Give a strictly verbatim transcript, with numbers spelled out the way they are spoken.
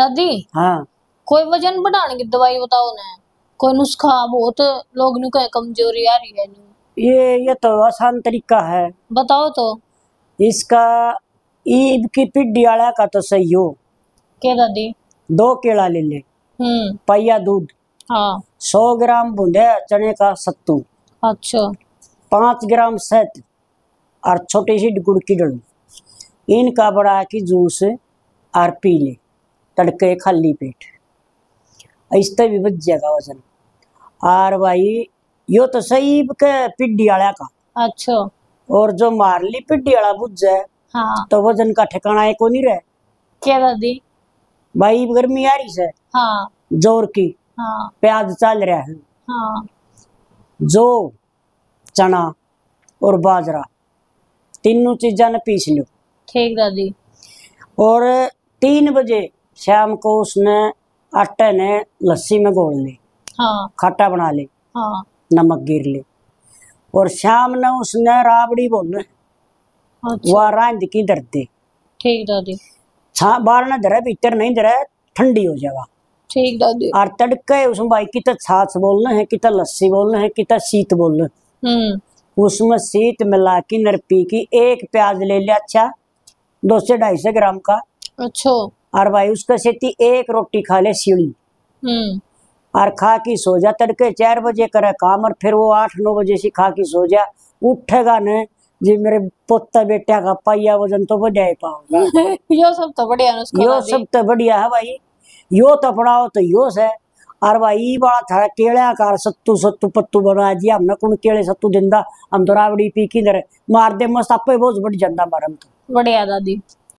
दादी हाँ कोई वजन बढ़ाने की दवाई बताओ ना, कोई नुस्खा। बहुत लोग नु कहे कमजोरी आ रही है नु। ये ये तो आसान तरीका है, बताओ तो। इसका ईद की पिड्डी आला का तो सही हो। क्या दादी? दो केला ले ले, हम्म। पहिया दूध, हाँ। सौ ग्राम बूंदे चने का सत्तू, अच्छा। पांच ग्राम शहद और छोटी सी गुड़ की डली, इनका बड़ा की जूस और पी ले तड़के खाली पेट, इससे भी बच जाएगा वजन। और भाई यो तो सही के पिड्डी आला का। अच्छा। और जो मारली पिड्डी आला बुझ जाए हाँ। तो वजन का ठिकाना को नहीं रहे। क्या दादी? भाई गर्मी आ रही है, हाँ। जोर की, हाँ। प्याज चल रहा है, हाँ। जो चना और बाजरा तीनों चीजा ने पीस लो। ठीक दादी। और तीन बजे शाम को उसने आटे ने लस्सी में घोल ले। हाँ। खट्टा बना ले। हाँ। नमक गिर ले। और शाम ने उसने राबड़ी बोलने। अच्छा। वह रांध की दर दे। ठीक दादी। छा बाहर न धरे, भीतर नहीं धरे, ठंडी हो जावा। ठीक दादी। और तड़के उसमें भाई कितना छाछ बोलना है, कितना लस्सी बोलना है, कितना शीत बोलना है। हम्म। उसमें शीत मिला की नरपी की एक प्याज ले लिया, अच्छा दो से ढाई सौ ग्राम का। अच्छा। और भाई उसका सेती एक रोटी खा ले सीढ़ी। हम्म। और खा की सो जा, तड़के चार बजे करे काम और फिर वो आठ नौ बजे से खा की सो जा। उठेगा न जी मेरे पोता बेटा का पाइया वजन तो बढ़ा ही पाऊंगा। यो सब तो बढ़िया नुस्खा यो दादी। सब तो बढ़िया है भाई, यो तो अपनाओ तो यो से। और भाई बड़ा था केड़ा कार सत्तू सत्तू पत्तू बना दिया हमने, कौन केड़े सत्तू दिंदा, हम तो रावड़ी पी की दर मार दे मस्त आपे बहुत बढ़ जाता मारम तो। बढ़िया दादी।